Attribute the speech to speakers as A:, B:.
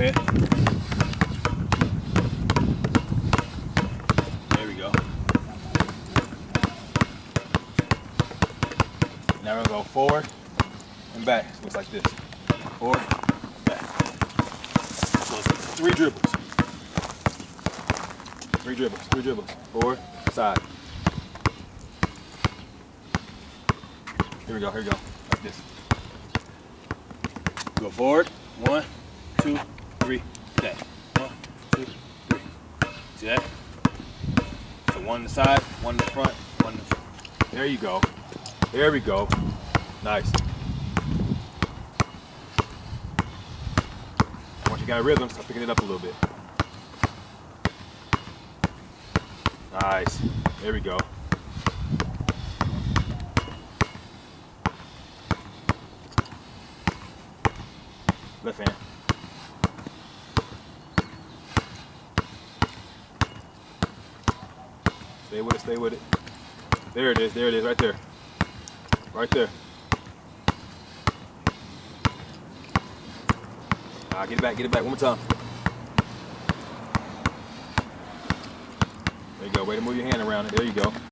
A: ahead. There we go. Now we're gonna go forward and back. Looks like this. Forward, back. So it's 3 dribbles. 3 dribbles, 3 dribbles. Forward, side. Here we go, like this. Go forward, 1, 2, 3, that. 1, 2, 3. See that? So 1 to the side, 1 to the front, 1 to the front. There you go. There we go. Nice. Once you got a rhythm, start picking it up a little bit. Nice. There we go. Left hand. Stay with it, stay with it. There it is, right there. Right there. Get it back, one more time. There you go, way to move your hand around it, there you go.